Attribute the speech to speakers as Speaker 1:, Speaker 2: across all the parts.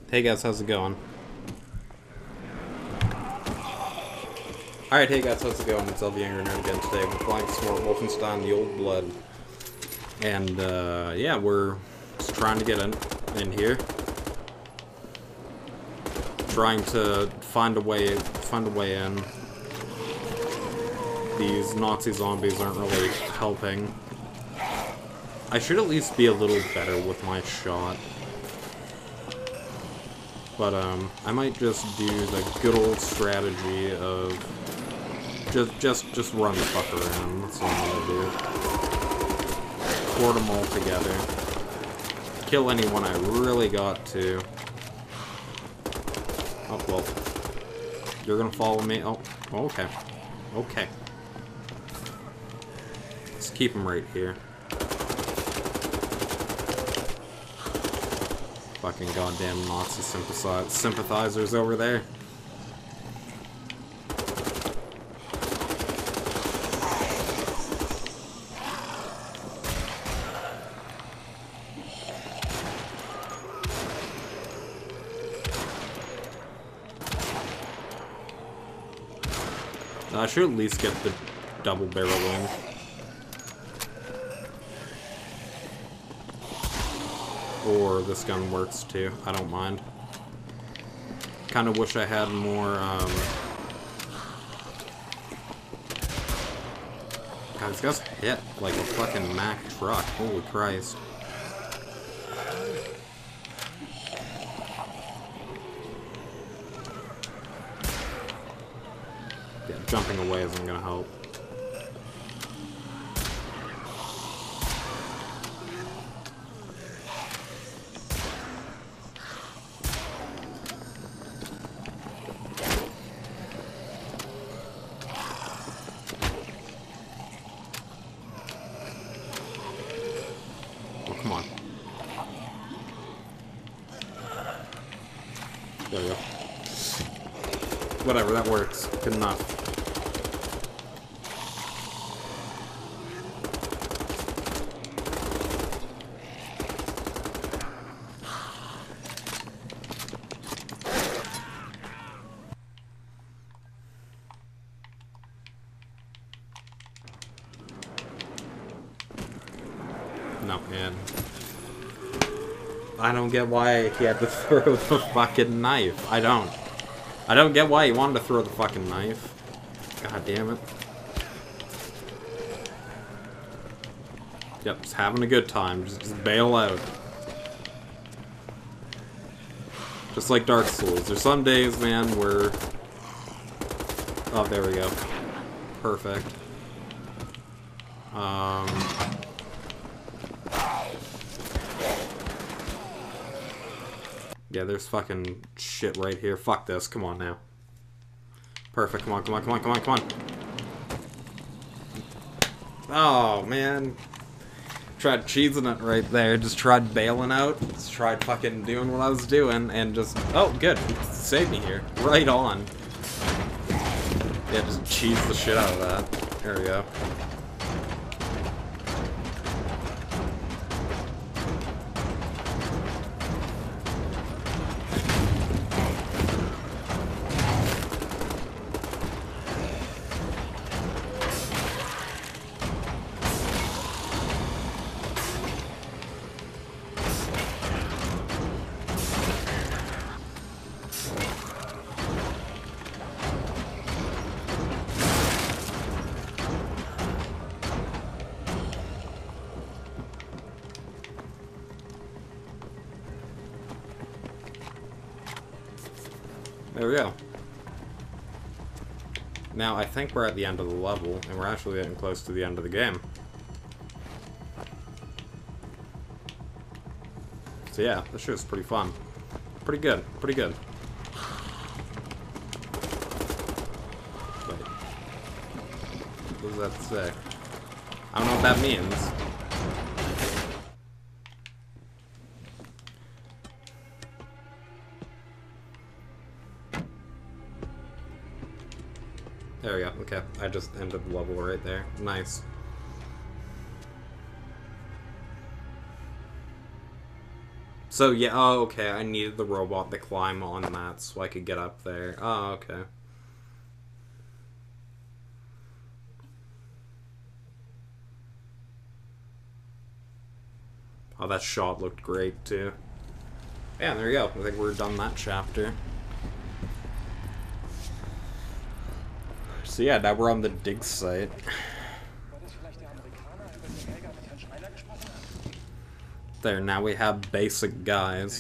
Speaker 1: Hey guys, how's it going? Alright, hey guys, how's it going? It's LV Angry Nerd again today. We're playing some more Wolfenstein The Old Blood. And, yeah, we're just trying to get in here. Trying to find a way in. These Nazi zombies aren't really helping. I should at least be a little better with my shot. But, I might just do the good old strategy of just run the fuck around. That's what I'm gonna do. Court them all together. Kill anyone I really got to. Oh, well. You're gonna follow me? Oh, okay. Okay. Let's keep him right here. Fucking goddamn Nazi sympathizers over there. I should at least get the double barrel in. Or this gun works too. I don't mind. Kind of wish I had more, God, this guy's hit like a fucking Mack truck. Holy Christ. Yeah, jumping away isn't gonna help. Come on. There we go. Whatever, that works. Good enough. No, man. I don't get why he had to throw the fucking knife. I don't get why he wanted to throw the fucking knife. God damn it. Yep, just having a good time. Just bail out. Just like Dark Souls. There's some days, man, where... Oh, there we go. Perfect. Yeah, there's fucking shit right here. Fuck this. Come on now. Perfect. Come on, come on, come on, come on, come on. Oh, man. Tried cheesing it right there. Just tried bailing out. Just tried fucking doing what I was doing and just... Oh, good. Saved me here. Right on. Yeah, just cheese the shit out of that. There we go. There we go. Now, I think we're at the end of the level, and we're actually getting close to the end of the game. So yeah, this shit is pretty fun. Pretty good. Pretty good. Wait. What does that say? I don't know what that means. There we go. Okay, I just ended the level right there. Nice. So, yeah, oh, okay, I needed the robot to climb on that so I could get up there. Oh, okay. Oh, that shot looked great, too. Yeah, there you go. I think we're done that chapter. So yeah, now we're on the dig site. There, now we have basic guys.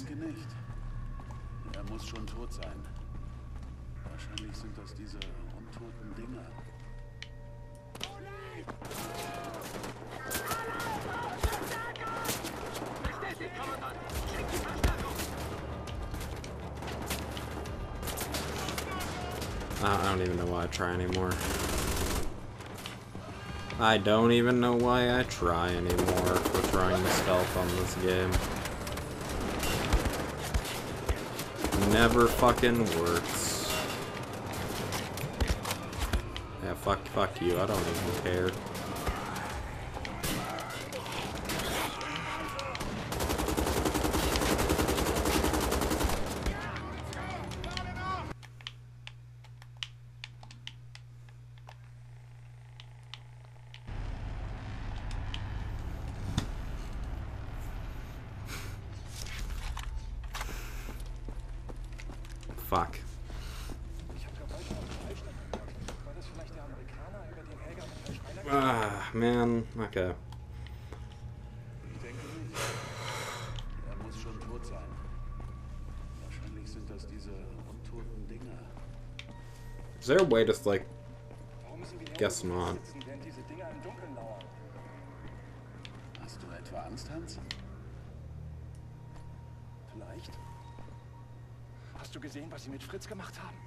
Speaker 1: I don't even know why I try anymore. I don't even know why I try anymore for trying to stealth on this game. Never fucking works. Yeah, fuck you, I don't even care. Fuck. Ah, man. Okay. Is there a way to, like... Guess not.
Speaker 2: Hast du etwa Angst, Hans? Vielleicht? Hast du gesehen, was sie mit Fritz gemacht haben?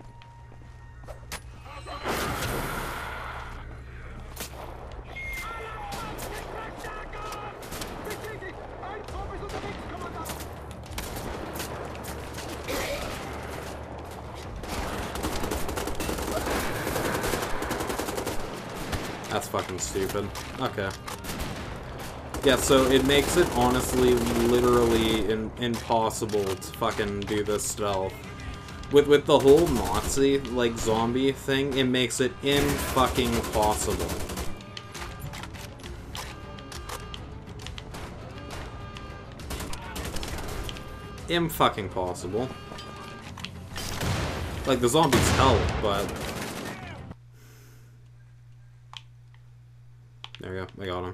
Speaker 1: That's fucking stupid. Okay. Yeah, so it makes it honestly literally impossible to fucking do this stealth. With the whole Nazi, like, zombie thing, it makes it fucking possible. Fucking possible. Like, the zombies help, but... There we go, I got him.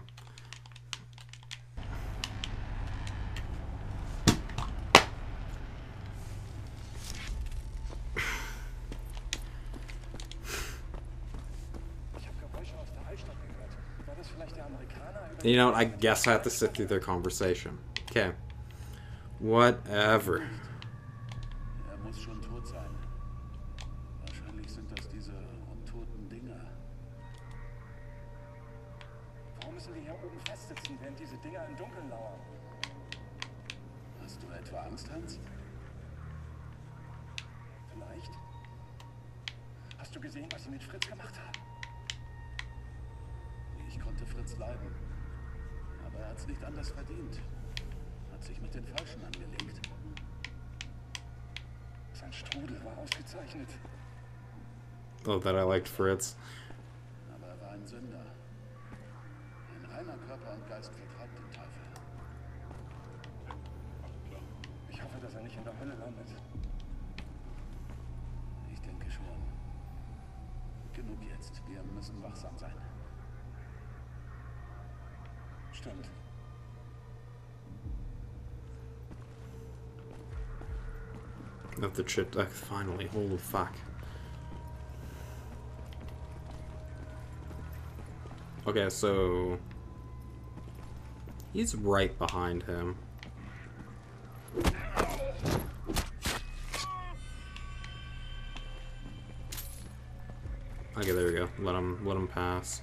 Speaker 1: You know what, I guess I have to sit through their conversation. Okay. Whatever.
Speaker 2: Muss schon tot sein. Wahrscheinlich sind das diese untoten Dinger. Warum müssen wir hier oben festsitzen, während diese Dinger im Dunkeln lauern? Hast du etwa Angst, Hans? Vielleicht? Hast du gesehen, was sie mit Fritz gemacht haben? Ich konnte Fritz leiden. Aber er hat es nicht anders verdient. Hat sich mit den Falschen angelegt. Sein Strudel war ausgezeichnet.
Speaker 1: Oh, that I liked Fritz.
Speaker 2: Aber er war ein Sünder. Ein reiner Körper und Geist vertreibt den Teufel. Ich hoffe, dass er nicht in der Hölle landet. Ich denke schon. Genug jetzt. Wir müssen wachsam sein. Stimmt.
Speaker 1: Of the chip. Finally, holy fuck. Okay, so he's right behind him. Okay, there we go. Let him pass.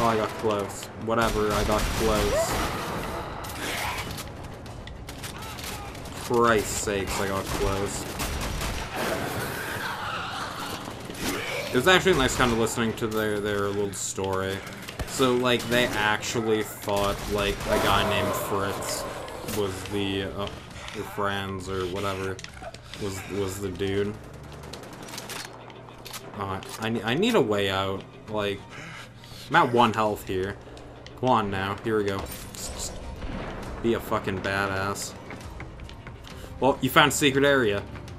Speaker 1: Oh, I got close. Whatever, I got close. Christ's sakes, I got close. It was actually nice kind of listening to their little story. So, like, they actually thought, like, a guy named Fritz was the, or Franz, or whatever, was the dude. I need a way out. Like, I'm at 1 health here. Come on now, here we go. Just be a fucking badass. Well, you found a secret area.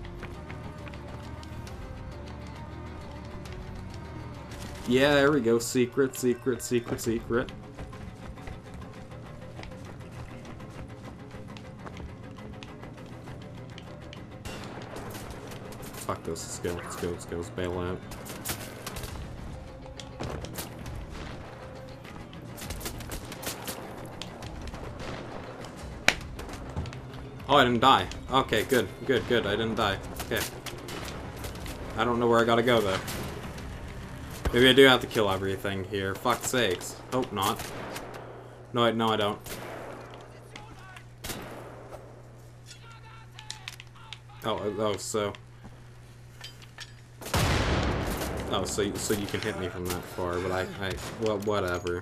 Speaker 1: Yeah, there we go. Secret, secret, secret, secret. Fuck this. Let's go. Let's go. Let's go. Let's bail out. Oh, I didn't die. Okay, good. Good, good. I didn't die. Okay. I don't know where I gotta go, though. Maybe I do have to kill everything here. Fuck's sakes. Hope not. No, I don't. Oh, so... Oh, so you can hit me from that far, but well, whatever.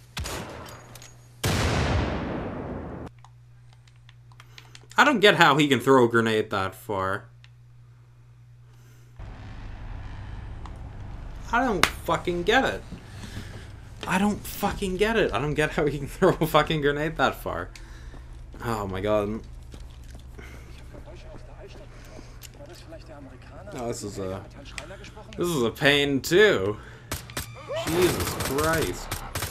Speaker 1: I don't get how he can throw a grenade that far. I don't fucking get it. I don't fucking get it. I don't get how he can throw a fucking grenade that far. Oh my god. Oh, this is a pain too. Jesus Christ.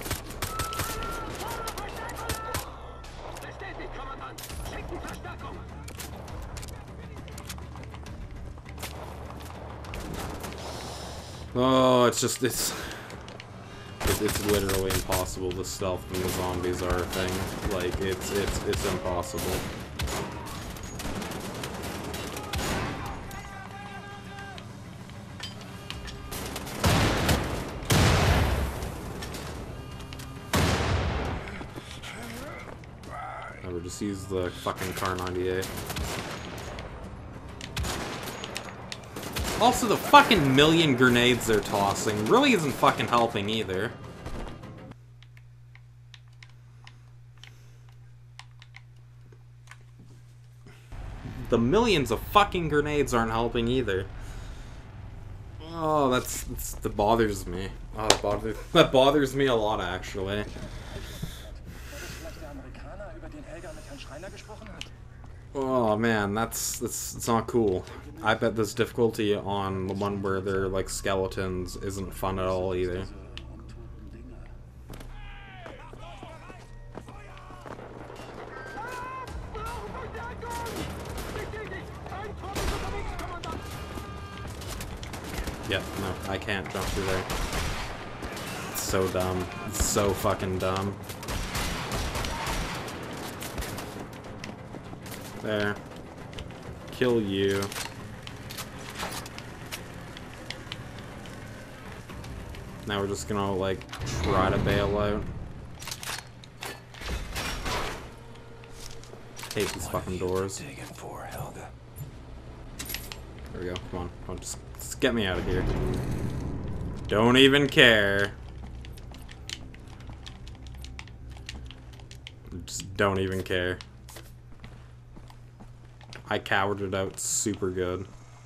Speaker 1: Oh, it's literally impossible to stealth when the zombies are a thing. Like, it's impossible. I would just use the fucking Car 98. Also, the fucking million grenades they're tossing really isn't fucking helping either. The millions of fucking grenades aren't helping either. Oh, that bothers me. Oh, that bothers me a lot, actually. Oh man, it's not cool. I bet this difficulty on the one where they're like skeletons isn't fun at all either. Yep, no, I can't jump through there. It's so dumb. It's so fucking dumb. There. Kill you. Now we're just gonna, like, try to bail out. Hate these fucking doors. There we go. Come on. Come on, just get me out of here. Don't even care. Just don't even care. I cowered it out super good.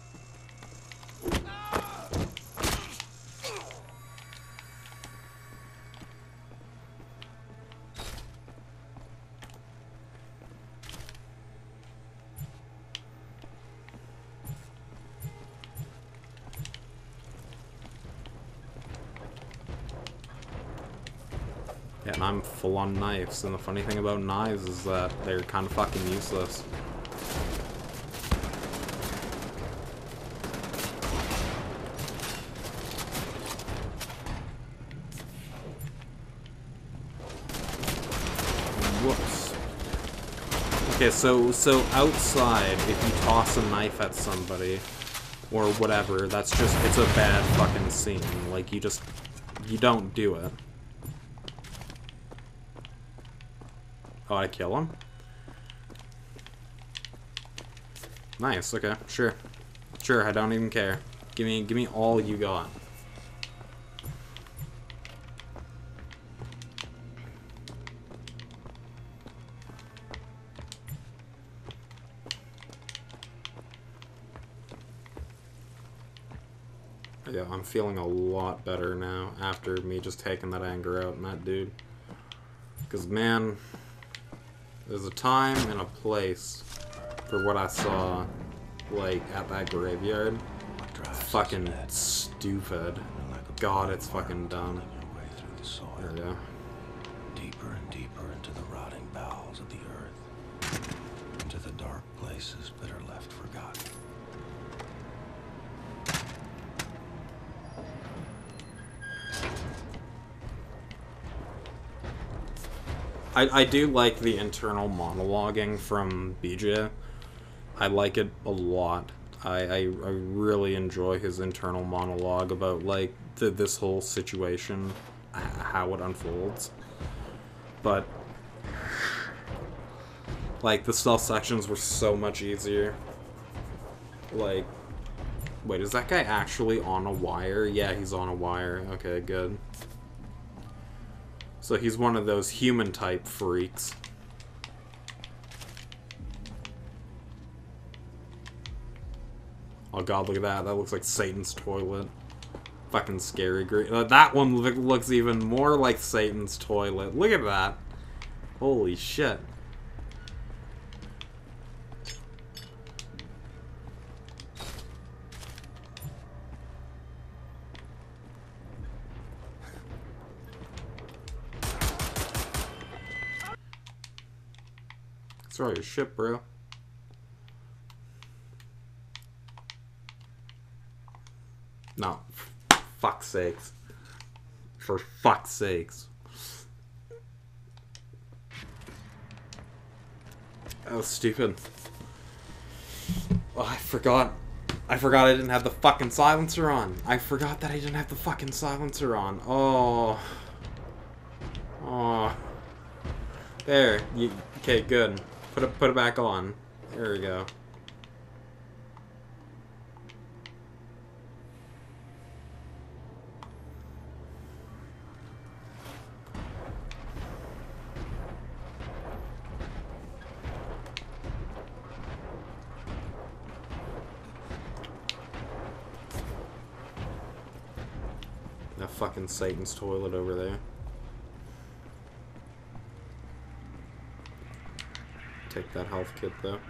Speaker 1: Yeah, and I'm full on knives, and the funny thing about knives is that they're kind of fucking useless. Whoops. Okay, so outside, if you toss a knife at somebody, or whatever, it's a bad fucking scene. Like, you don't do it. Oh, I kill him? Nice, okay, sure. Sure, I don't even care. Give me all you got. Yeah, I'm feeling a lot better now after me just taking that anger out on that dude. Because, man, there's a time and a place for what I saw, like, at that graveyard. It's fucking stupid. God, it's fucking dumb. There we go.
Speaker 3: Deeper and deeper into the rotting bowels of the earth, into the dark places that are left forgotten.
Speaker 1: I do like the internal monologuing from BJ. I like it a lot. I really enjoy his internal monologue about, like, this whole situation, how it unfolds. But, like, the stealth sections were so much easier. Like, wait, is that guy actually on a wire? Yeah, he's on a wire. Okay, good. So he's one of those human-type freaks. Oh god, look at that. That looks like Satan's toilet. Fucking scary. That one looks even more like Satan's toilet. Look at that. Holy shit. Sorry, your ship, bro. No. For fuck's sakes. For fuck's sakes. That was stupid. Oh, I forgot I didn't have the fucking silencer on. I forgot that I didn't have the fucking silencer on. Oh. Oh. There. Okay, good. Put it back on. There we go. That fucking Satan's toilet over there. Take that health kit though.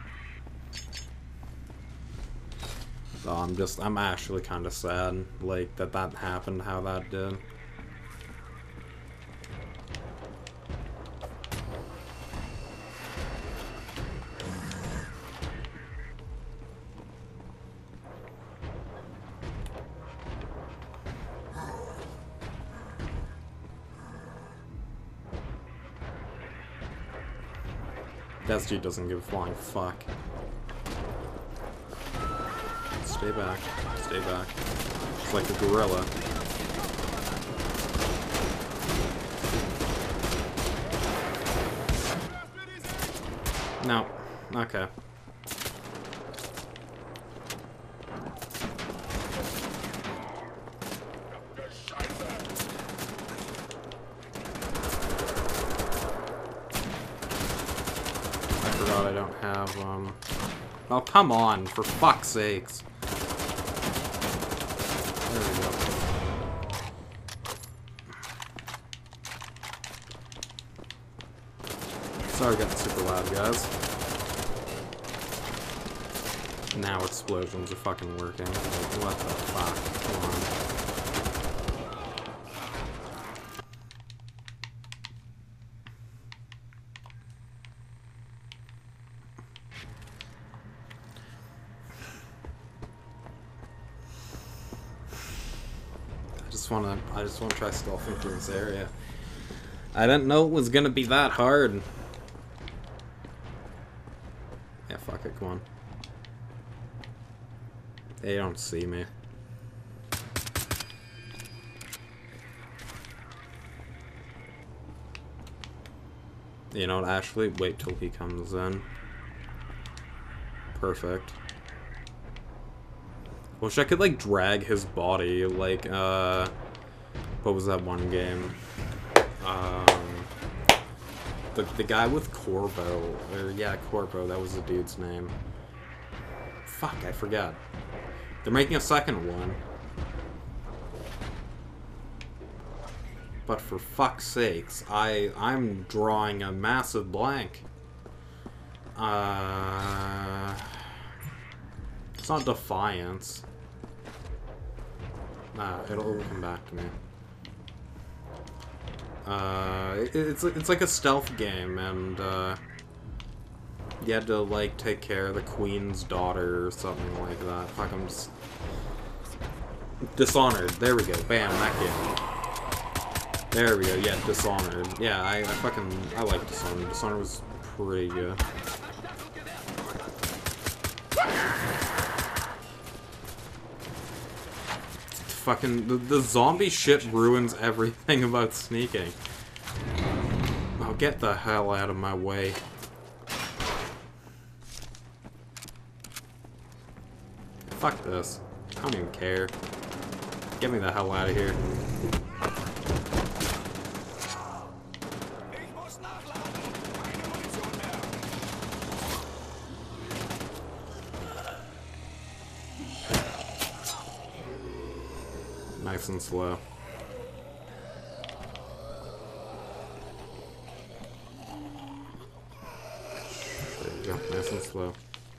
Speaker 1: Oh, I'm actually kind of sad, like, that happened, how that did. That dude doesn't give a flying fuck. Stay back. Stay back. It's like a gorilla. No. Okay. I don't have, Oh, come on, for fuck's sakes. There we go. Sorry getting super loud, guys. Now explosions are fucking working. Like, what the fuck? Come on. I just wanna try stealthing through this area. I didn't know it was gonna be that hard. Yeah, fuck it, come on. They don't see me. You know, actually, wait till he comes in. Perfect. Wish I could, like, drag his body, like, what was that one game? The guy with Corvo, or, yeah, Corvo, that was the dude's name. Fuck, I forgot. They're making a second one. But for fuck's sakes, I'm drawing a massive blank. It's not Defiance. Nah, it'll come back to me. It's like a stealth game, and you had to like take care of the queen's daughter or something like that. Fuck, I'm just Dishonored. There we go. Bam, that game. There we go. Yeah, Dishonored. Yeah, I like Dishonored. Dishonored was pretty good. Fucking the zombie shit ruins everything about sneaking. Oh, get the hell out of my way. Fuck this. I don't even care. Get me the hell out of here. Nice and slow. There you go, nice and slow.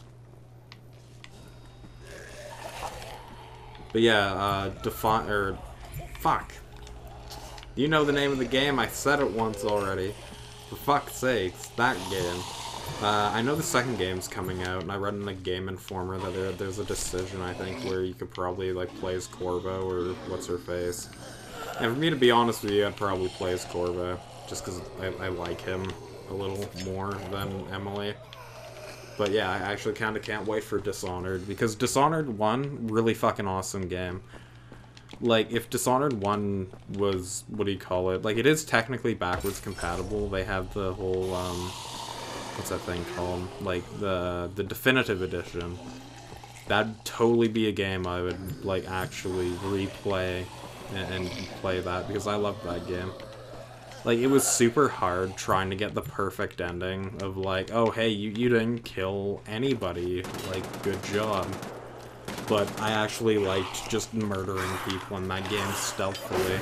Speaker 1: But yeah, fuck. You know the name of the game? I said it once already. For fuck's sakes, that game. I know the second game's coming out, and I read in the Game Informer that there's a decision, I think, where you could probably, like, play as Corvo, or what's-her-face. And for me to be honest with you, I'd probably play as Corvo, just because I like him a little more than Emily. But yeah, I actually kind of can't wait for Dishonored, because Dishonored 1, really fucking awesome game. Like, if Dishonored 1 was, what do you call it? Like, it is technically backwards compatible. They have the whole, what's that thing called? Like, the definitive edition. That'd totally be a game I would, like, actually replay and play that, because I loved that game. Like, it was super hard trying to get the perfect ending of, like, oh, hey, you didn't kill anybody. Like, good job. But I actually liked just murdering people in that game stealthily.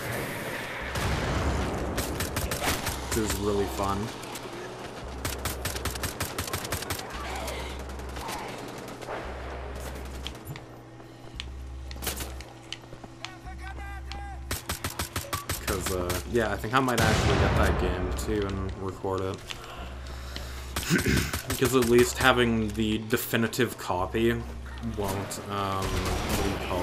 Speaker 1: It was really fun. Yeah, I think I might actually get that game too and record it. Because at least having the definitive copy won't, what do you call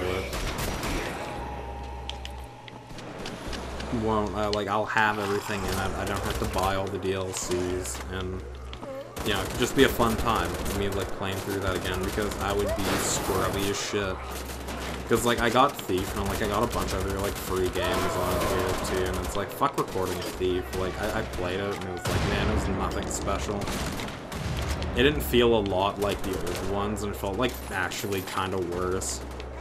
Speaker 1: it? Won't, like, I'll have everything in it. I don't have to buy all the DLCs, and, you know, it could just be a fun time for me, like, playing through that again, because I would be scrubby as shit. Because, like, I got Thief, and, like, I got a bunch of other, like, free games on here, too, and it's like, fuck recording Thief. Like, I played it, and it was like, man, it was nothing special. It didn't feel a lot like the old ones, and it felt, like, actually kind of worse.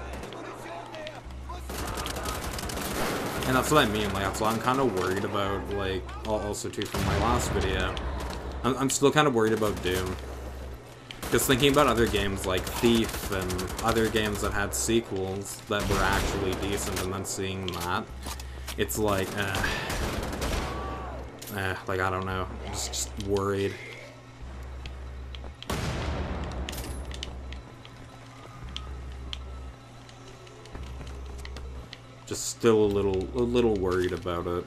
Speaker 1: And that's what I mean, like, that's what I'm kind of worried about, like, also, too, from my last video. I'm still kind of worried about Doom. Because thinking about other games like Thief and other games that had sequels that were actually decent, and then seeing that, it's like, like, I don't know, I'm just worried. Just still a little worried about it.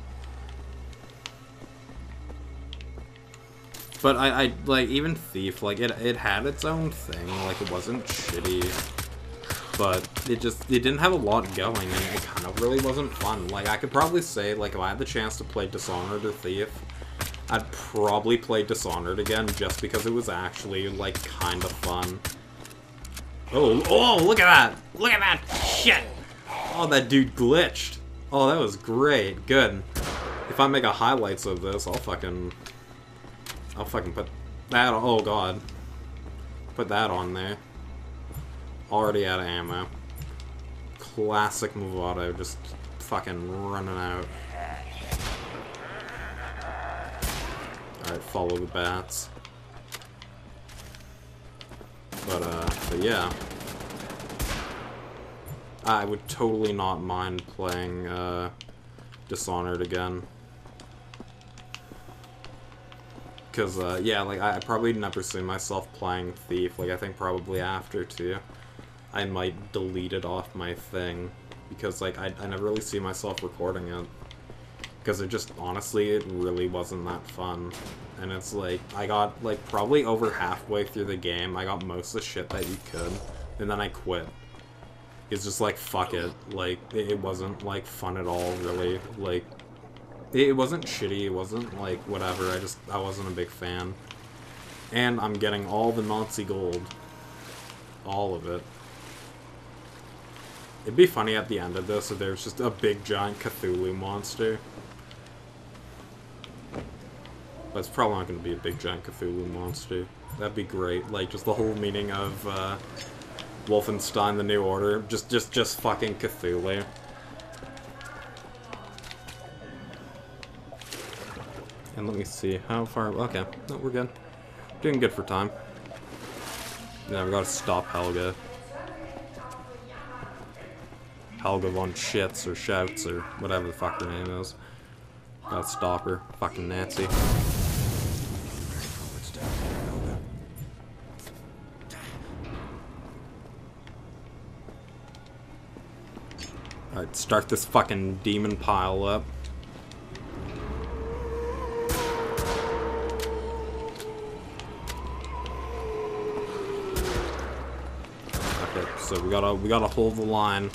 Speaker 1: But I like, even Thief, like, it had its own thing, like, it wasn't shitty, but it didn't have a lot going, and it kind of really wasn't fun. Like, I could probably say, like, if I had the chance to play Dishonored or Thief, I'd probably play Dishonored again, just because it was actually, like, kind of fun. Oh, look at that! Look at that shit! Oh, that dude glitched. Oh, that was great. Good. If I make a highlights of this, I'll fucking I'll fucking put that on. Oh god. Put that on there. Already out of ammo. Classic Movado, just fucking running out. Alright, follow the bats. But yeah. I would totally not mind playing, Dishonored again. Because, yeah, like, I probably never see myself playing Thief. Like, I think probably after, too. I might delete it off my thing. Because, like, I never really see myself recording it. Because it just, honestly, it really wasn't that fun. And it's like, I got, like, probably over halfway through the game, I got most of the shit that you could. And then I quit. It's just like, fuck it. Like, it wasn't, like, fun at all, really. Like, it wasn't shitty, it wasn't, like, whatever. I wasn't a big fan. And I'm getting all the Nazi gold. All of it. It'd be funny at the end of this if there's just a big, giant Cthulhu monster. But it's probably not going to be a big, giant Cthulhu monster. That'd be great. Like, just the whole meaning of, Wolfenstein: The New Order. Just fucking Cthulhu. And let me see, how far... Okay, no, we're good. Doing good for time. Now we gotta stop Helga. Helga von Shits, or Shouts, or whatever the fuck her name is. Gotta stop her. Fucking Nazi. Alright, start this fucking demon pile up. Okay, so we gotta hold the line.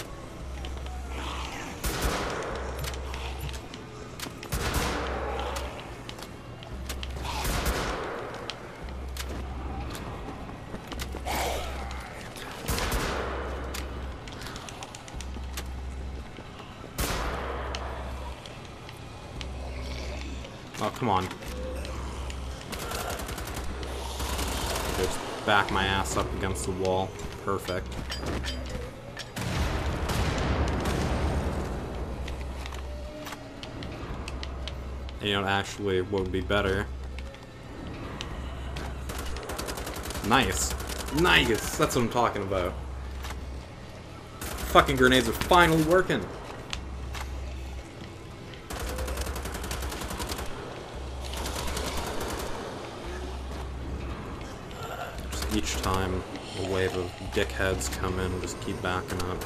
Speaker 1: Oh, come on. Just back my ass up against the wall. Perfect. And you know, actually, what would be better? Nice. Nice! That's what I'm talking about. Fucking grenades are finally working! Each time a wave of dickheads come in, just keep backing up.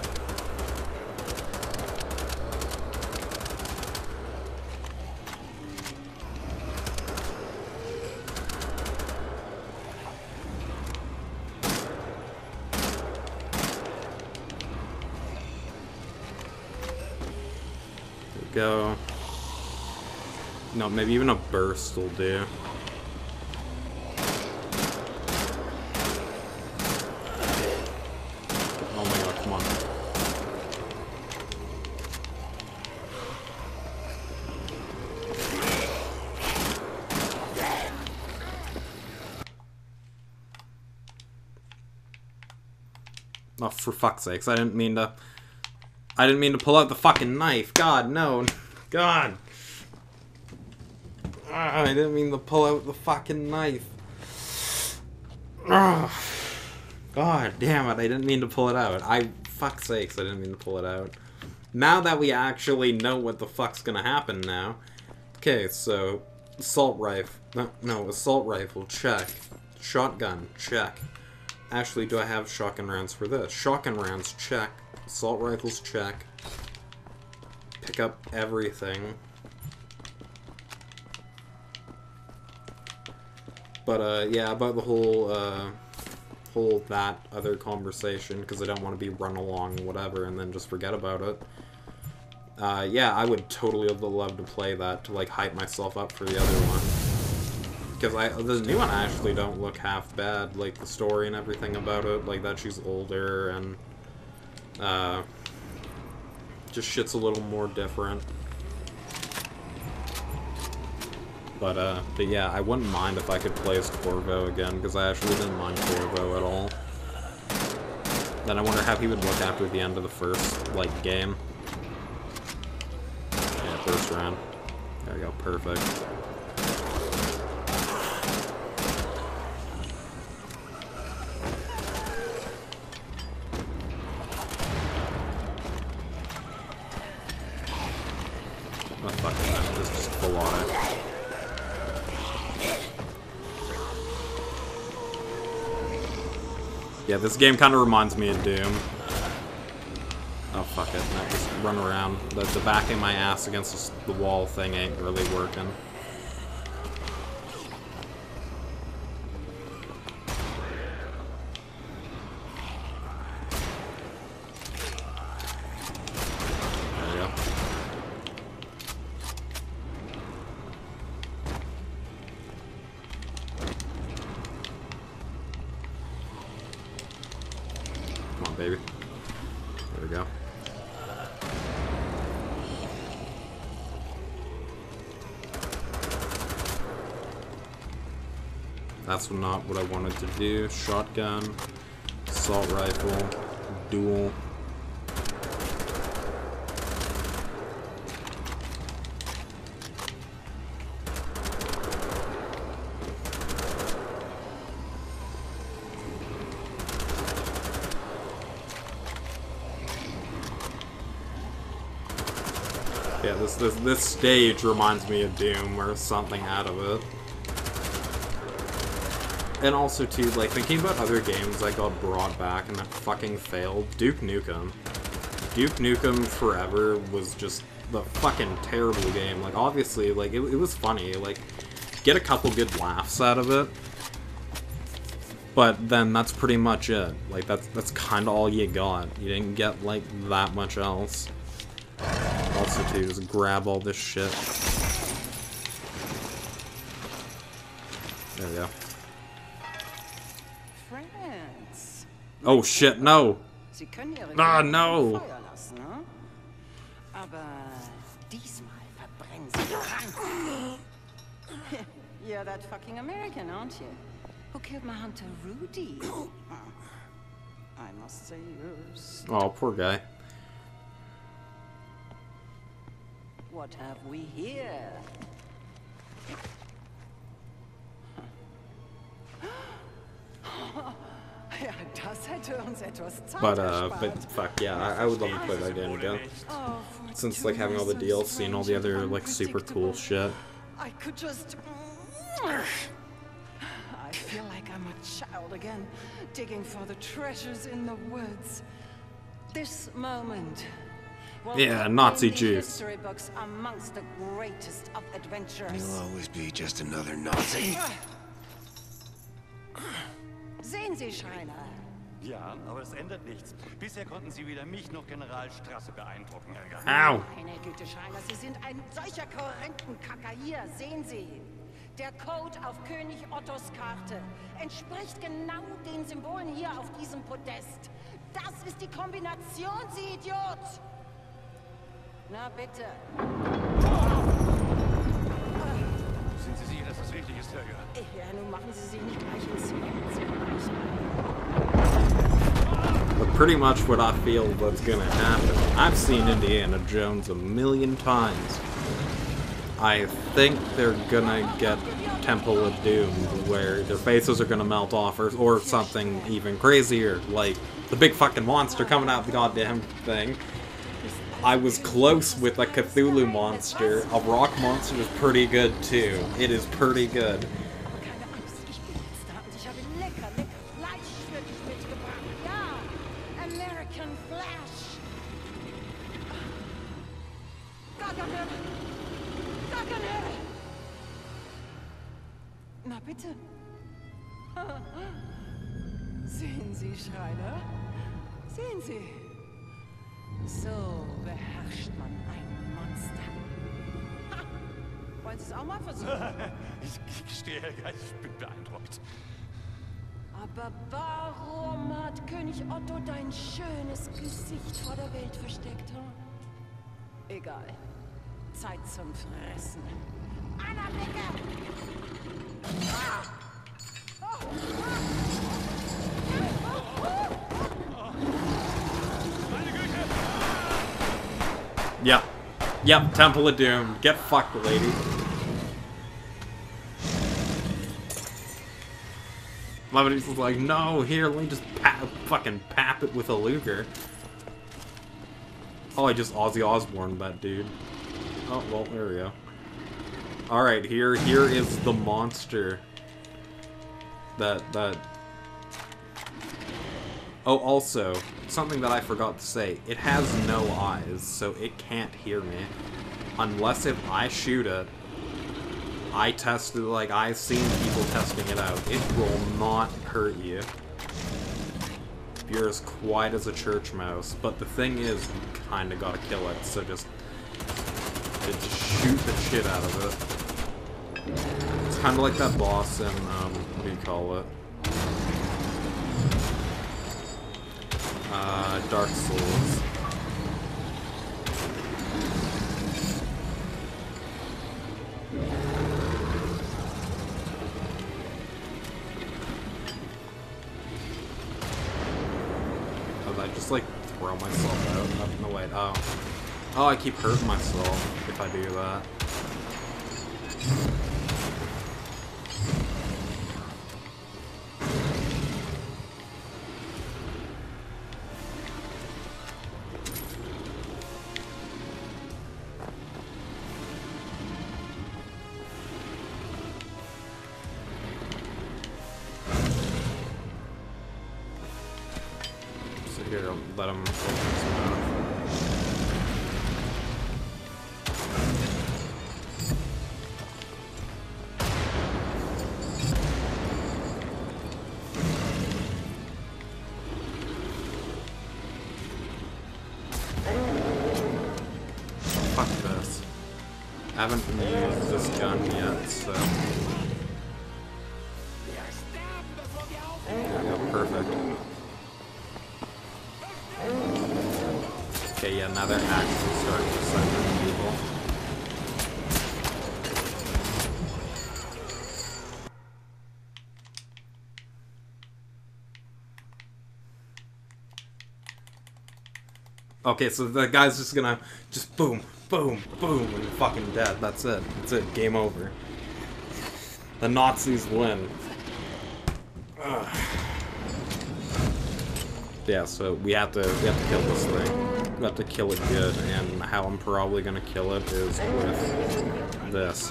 Speaker 1: There we go. No, maybe even a burst will do. Oh, for fuck's sakes, I didn't mean to pull out the fucking knife. God, no. God. I didn't mean to pull out the fucking knife. God damn it, I didn't mean to pull it out. Fuck's sakes, I didn't mean to pull it out. Now that we actually know what the fuck's gonna happen now. Okay, so, assault rifle. No, assault rifle, check. Shotgun, check. Actually, do I have shotgun rounds for this? Shotgun rounds, check. Assault rifles, check. Pick up everything. But, yeah, about the whole that other conversation, because I don't want to be run along and whatever, and then just forget about it. Yeah, I would totally love to play that, to, like, hype myself up for the other one. Because the new one actually don't look half bad, like the story and everything about it, like that she's older and just shit's a little more different. But yeah, I wouldn't mind if I could play as Corvo again, because I actually didn't mind Corvo at all. Then I wonder how he would look after the end of the first, like, game. Yeah, first round. There we go, perfect. Oh, fuck it, man. This is just full on it. Yeah, this game kind of reminds me of Doom. Oh, fuck it. No, just run around. The backing my ass against the wall thing ain't really working. There we go. Come on, baby. There we go. That's not what I wanted to do. Shotgun, assault rifle, dual. Yeah, this stage reminds me of Doom or something out of it. And also, too, like, thinking about other games that got brought back and that fucking failed, Duke Nukem. Duke Nukem Forever was just the fucking terrible game. Like, obviously, like, it was funny. Like, get a couple good laughs out of it. But then that's pretty much it. Like, that's kind of all you got. You didn't get, like, that much else. Also, too, just grab all this shit. There we go. Oh shit, no! Ah, no!
Speaker 4: Aber diesmal verbrennen sie. You're that fucking American, aren't you? Who killed my hunter Rudy? I must say yours.
Speaker 1: Oh, poor guy.
Speaker 4: What have we here? Ja, das hätte uns etwas Zeit
Speaker 1: but fuck yeah, I would love to play that game again. Since like having all the DLC and all the other like super cool shit.
Speaker 4: I could just. I feel like I'm a child again, digging for the treasures in the woods. This moment.
Speaker 1: Yeah, Nazi juice.
Speaker 4: History books amongst the greatest of adventures.
Speaker 3: You'll always be just another Nazi.
Speaker 4: Sehen Sie, Schreiner.
Speaker 2: Ja, aber es ändert nichts. Bisher konnten Sie weder mich noch General Strasse beeindrucken, Helga.
Speaker 1: Au!
Speaker 4: Meine Güte, Schreiner, Sie sind ein solcher Korrentenkacker. Hier, sehen Sie. Der Code auf König Ottos Karte entspricht genau den Symbolen hier auf diesem Podest. Das ist die Kombination, Sie Idiot! Na bitte.
Speaker 2: Sind Sie sicher, dass das richtig ist, Helga?
Speaker 4: Ja, nun machen Sie sich nicht gleich ins Mädchen.
Speaker 1: But pretty much what I feel that's gonna happen. I've seen Indiana Jones a million times. I think they're gonna get Temple of Doom, where their faces are gonna melt off, or something even crazier, like the big fucking monster coming out of the goddamn thing. I was close with a Cthulhu monster. A rock monster is pretty good too. It is pretty good.
Speaker 4: Na bitte. Sehen Sie, Schreiner? Sehen Sie. So beherrscht man ein Monster. Ha! Wollen Sie es auch mal versuchen?
Speaker 2: Ich gestehe, Helga, ich bin beeindruckt.
Speaker 4: Aber warum hat König Otto dein schönes Gesicht vor der Welt versteckt? Hm? Egal. Zeit zum Fressen. Anna, Blicke!
Speaker 1: Yep. Yep, Temple of Doom. Get fucked, lady. Levity's like, no, here, let me just fucking pap it with a Luger. Oh, I just Ozzy Osbourne that dude. Oh, well, there we go. Alright, here is the monster. That... Oh, also, something that I forgot to say. It has no eyes, so it can't hear me. Unless if I shoot it, I've seen people testing it out. It will not hurt you. You're as quiet as a church mouse. But the thing is, you kinda gotta kill it, so just shoot the shit out of it. It's kinda like that boss in, what do you call it? Dark Souls. I just like throw myself out. No, wait. Oh, I keep hurting myself if I do that. Here, let him open his mouth. Fuck this. I haven't used this gun yet, so... There we go, perfect. Okay, yeah, now they're actually starting to summon people. Okay, so the guy's just gonna boom, boom, boom, and you're fucking dead. That's it. That's it. Game over. The Nazis win. Ugh. Yeah, so we have to kill this thing. We have to kill it good, and how I'm probably gonna kill it is with this.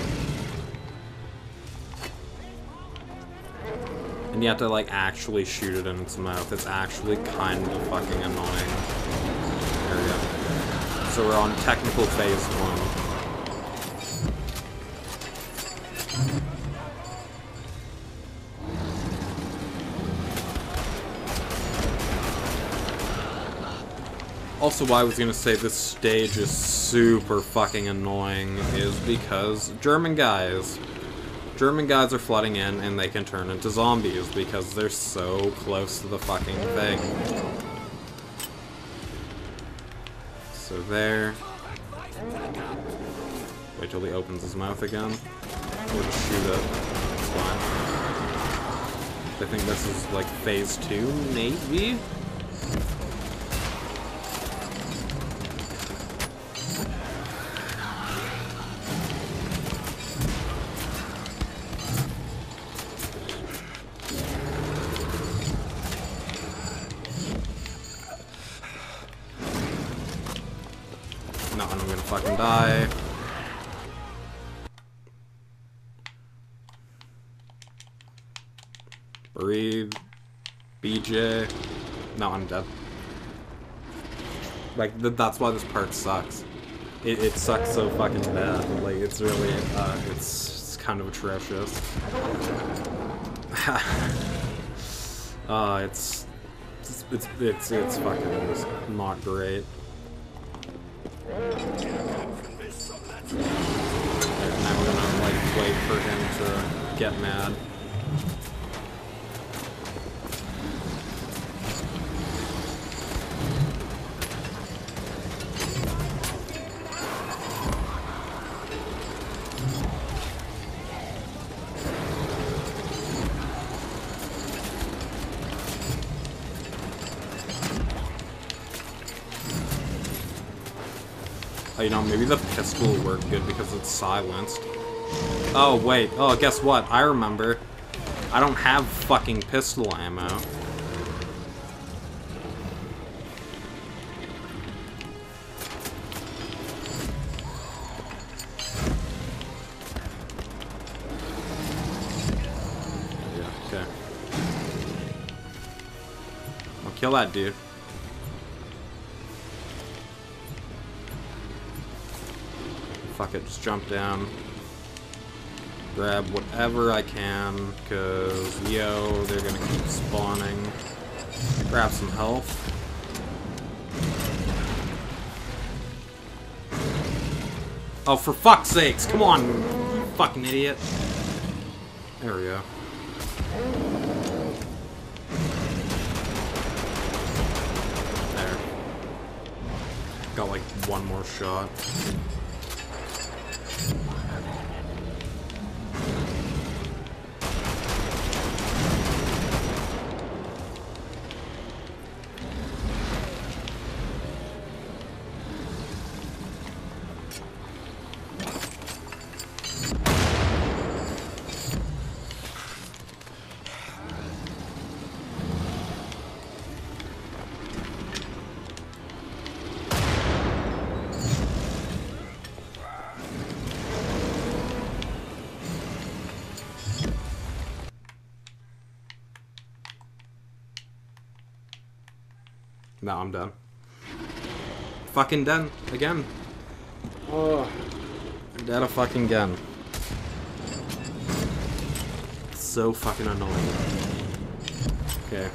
Speaker 1: And you have to, like, actually shoot it in its mouth. It's actually kind of fucking annoying. There we go. So we're on technical phase 1. Also, why I was gonna say this stage is super fucking annoying is because German guys are flooding in and they can turn into zombies because they're so close to the fucking thing. So there. Wait till he opens his mouth again. Or just shoot it. It's fine. I think this is like phase 2, maybe? No, I'm gonna fucking die. Breathe. BJ. No, I'm dead. Like, that's why this part sucks. It sucks so fucking bad. Like, it's really, it's kind of atrocious. It's fucking just not great. Now we're gonna, like, wait for him to get mad. you know, maybe the pistol will work good because it's silenced. Oh, wait. Oh, guess what? I remember. I don't have fucking pistol ammo. Yeah, okay. I'll kill that dude. Fuck it, just jump down. Grab whatever I can, because, yo, they're gonna keep spawning. Grab some health. Oh, for fuck's sakes, come on, you fucking idiot. There we go. There. Got like one more shot. No, I'm done. Fucking done. Again. Oh. I'm dead a fucking gun. So fucking annoying. Okay.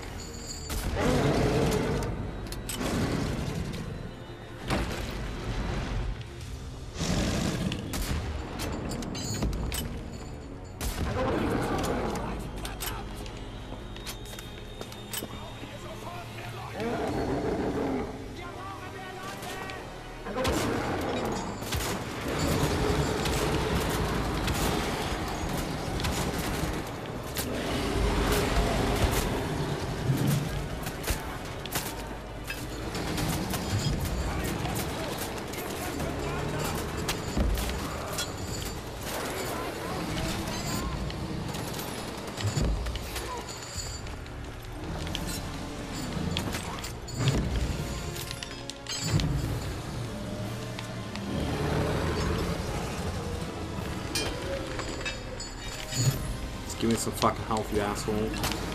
Speaker 1: Give me some fucking health, you asshole.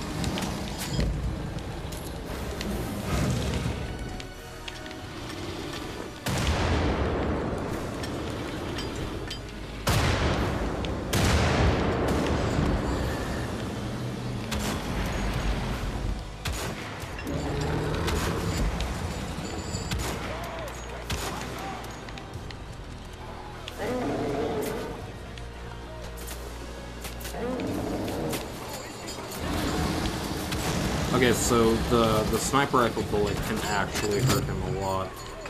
Speaker 1: Okay, so the sniper rifle bullet can actually hurt him a lot.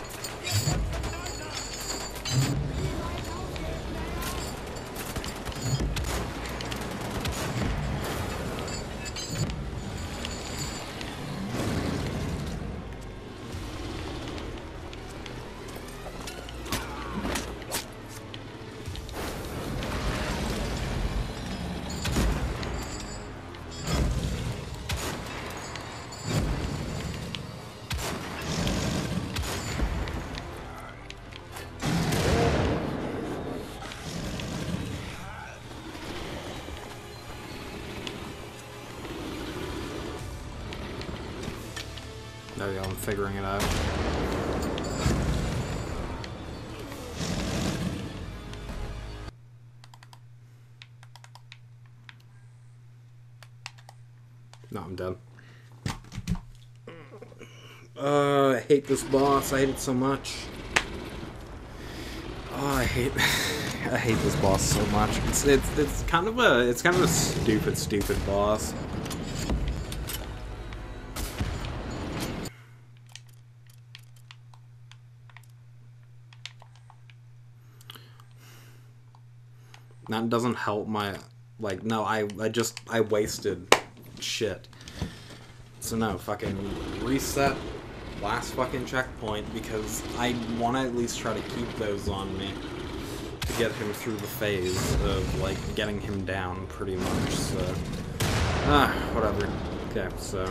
Speaker 1: There we go, I'm figuring it out. No, I'm done. I hate this boss. I hate it so much. Oh, I hate this boss so much. It's kind of a stupid boss. That doesn't help my, like, no, I wasted shit. So no, fucking reset, last fucking checkpoint because I want to at least try to keep those on me to get him through the phase of, like, getting him down, pretty much, so... whatever. Okay, so...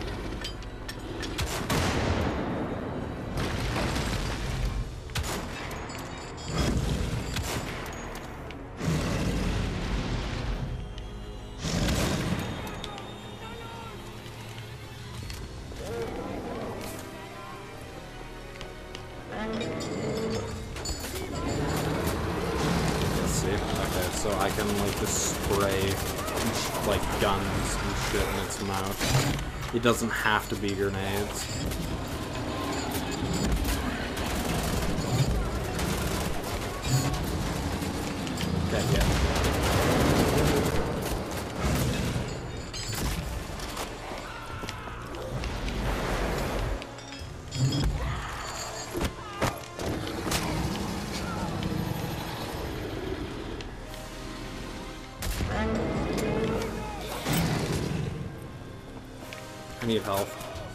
Speaker 1: So I can, like, just spray, like, guns and shit in its mouth. It doesn't have to be grenades. Okay, yeah. I need health.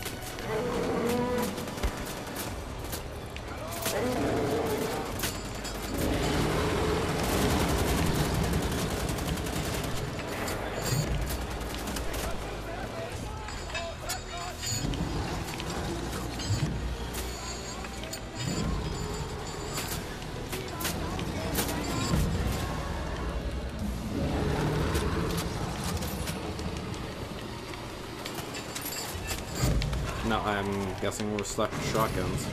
Speaker 1: No, I'm guessing we're stuck with shotguns.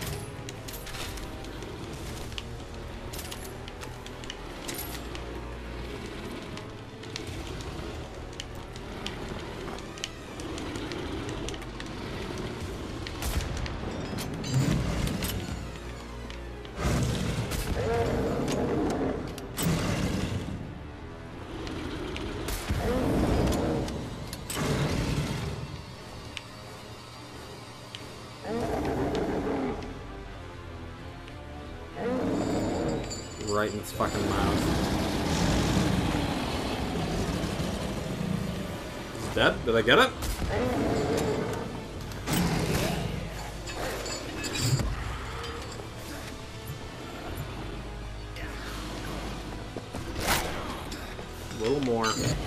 Speaker 1: Right in its fucking mouth. It's dead? Did I get it? A little more.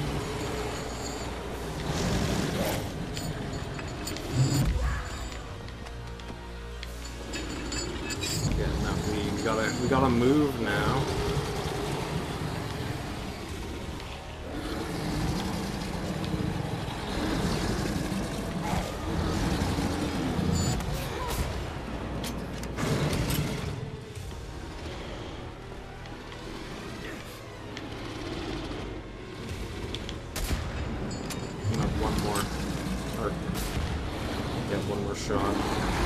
Speaker 1: Yeah, no, we gotta move now. One more, or get one more shot.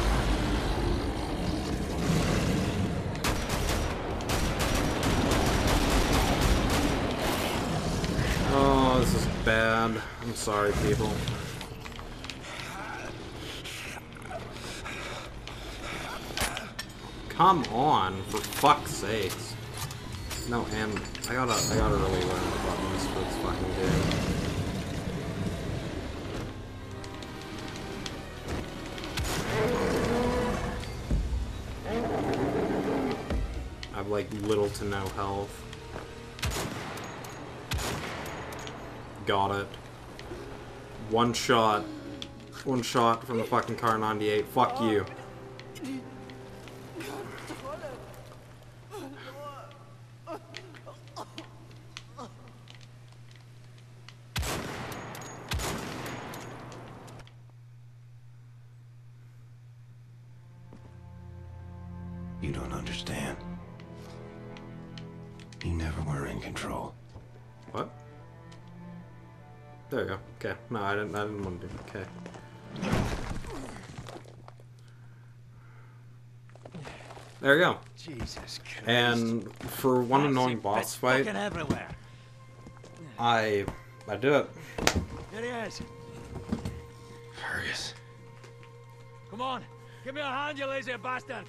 Speaker 1: Oh, this is bad. I'm sorry, people. Come on, for fuck's sakes. No, and I gotta really learn the buttons for this fucking game. I have, like, little to no health. Got it. One shot. One shot from the fucking Car 98. Fuck you.
Speaker 3: You don't understand. You never were in control.
Speaker 1: What? There we go. Okay. No, I didn't want to do it. Okay. There we go.
Speaker 5: Jesus Christ.
Speaker 1: And for one annoying boss fight,
Speaker 5: Everywhere.
Speaker 1: I did it.
Speaker 5: Here he is.
Speaker 3: Fergus.
Speaker 5: Come on. Give me a hand, you lazy bastard.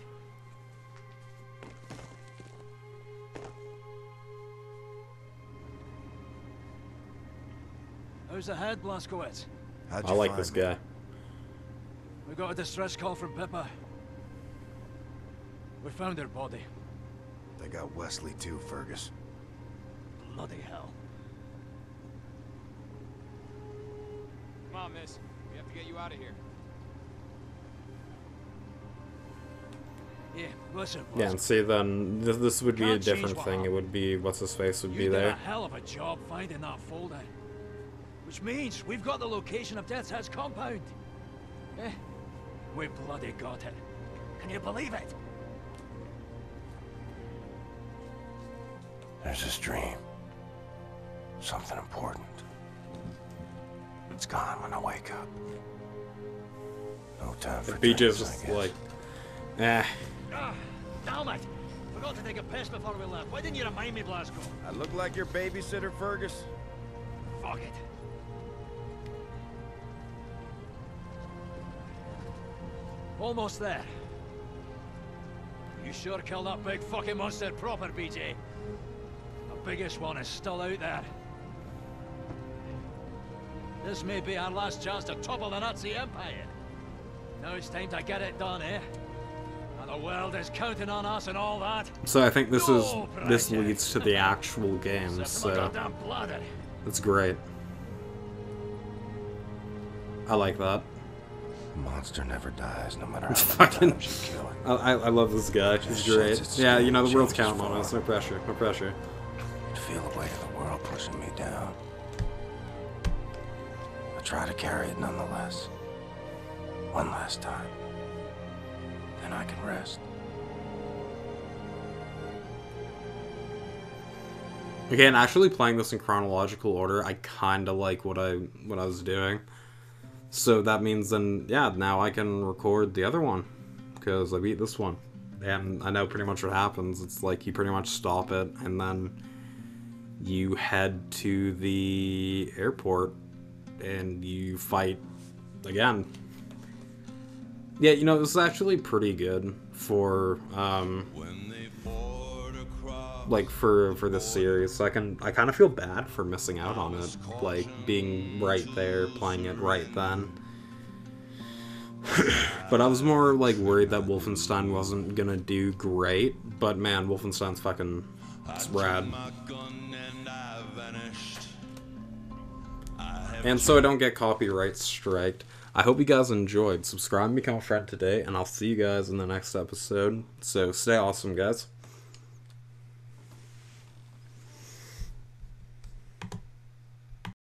Speaker 5: How's the head, Blazkowicz?
Speaker 3: How'd
Speaker 1: I
Speaker 3: you
Speaker 1: like
Speaker 3: find
Speaker 1: this
Speaker 3: me?
Speaker 1: guy.
Speaker 5: We got a distress call from Pippa. We found her body.
Speaker 3: They got Wesley too, Fergus.
Speaker 5: Bloody hell.
Speaker 6: Come on, miss. We have to get you out of here.
Speaker 5: Yeah, listen, boss.
Speaker 1: Yeah, and see, then this would be a
Speaker 5: Can't change
Speaker 1: different
Speaker 5: what
Speaker 1: thing. It
Speaker 5: happened.
Speaker 1: would be what's his face would
Speaker 5: You
Speaker 1: be
Speaker 5: did a
Speaker 1: there.
Speaker 5: hell of a job finding that folder. Which means we've got the location of Death's Head's compound. Eh? We bloody got it. Can you believe it?
Speaker 3: There's this dream. Something important. It's gone when I wake up. No time for
Speaker 1: BJ's
Speaker 3: dreams,
Speaker 1: just
Speaker 3: I guess.
Speaker 1: like, eh.
Speaker 5: Ah, damn it! Forgot to take a piss before we left. Why didn't you remind me, Blasco?
Speaker 7: I look like your babysitter, Fergus?
Speaker 5: Fuck it. Almost there. You sure killed that big fucking monster proper, BJ. The biggest one is still out there. This may be our last chance to topple the Nazi Empire. Now it's time to get it done, eh? And the world is counting on us and all that.
Speaker 1: So I think this
Speaker 5: Project.
Speaker 1: leads to the actual game,
Speaker 5: Except for my
Speaker 1: so
Speaker 5: goddamn bladder.
Speaker 1: it's great. I like that.
Speaker 3: The monster never dies, no matter how
Speaker 1: It's
Speaker 3: many
Speaker 1: fucking.
Speaker 3: times you kill it.
Speaker 1: I love this guy. He's
Speaker 3: Shit,
Speaker 1: great.
Speaker 3: it's
Speaker 1: Yeah, you know the
Speaker 3: scary.
Speaker 1: world's
Speaker 3: Shit, it's
Speaker 1: counting on us. No pressure. No pressure.
Speaker 3: I feel the weight of the world pushing me down. I try to carry it nonetheless. One last time. Then I can rest.
Speaker 1: Again, actually playing this in chronological order, I kind of like what I was doing. So that means then, yeah, now I can record the other one because I beat this one, and I know pretty much what happens. It's like you pretty much stop it, and then you head to the airport, and you fight again. Yeah, you know, this is actually pretty good for like for this series. So I kind of feel bad for missing out on it, like being right there, playing it right then. But I was more like worried that Wolfenstein wasn't gonna do great. But man, Wolfenstein's fucking, it's rad. And so I don't get copyright striked. I hope you guys enjoyed. Subscribe and become a friend today, and I'll see you guys in the next episode. So stay awesome, guys.